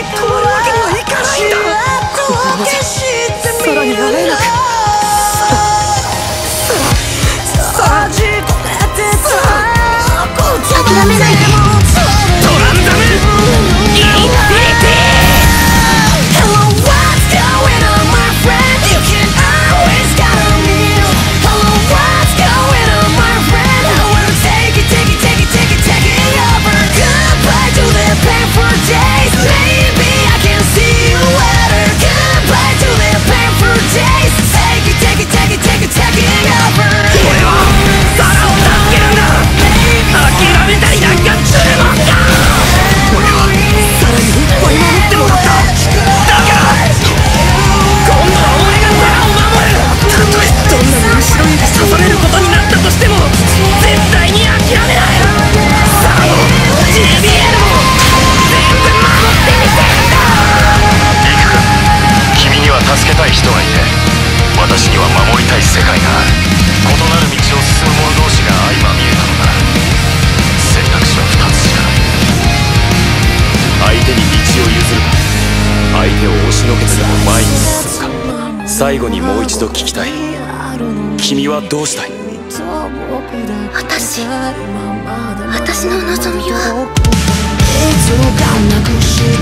止まるわけにはいかないんだ。このままじゃさらに会えなく。 諦めないで。 トランダムインフィニティ。 助けたい人がいて、私には守りたい世界がある。異なる道を進む者同士が相まみえたのなら、選択肢は2つしかない。相手に道を譲るか、相手を押しのけつつも前に進むか。最後にもう一度聞きたい。君はどうしたい？ 私の望みは